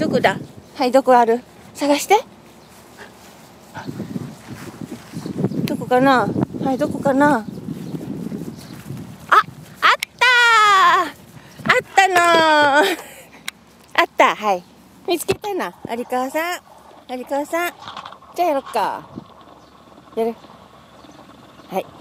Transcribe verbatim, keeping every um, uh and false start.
どこだ。はい、どこある。探して。どこかな。はい、どこかな。あ、あったー。あったのー。あった。はい。見つけたな。有川さん。有川さん。じゃあやろっか。やる。はい。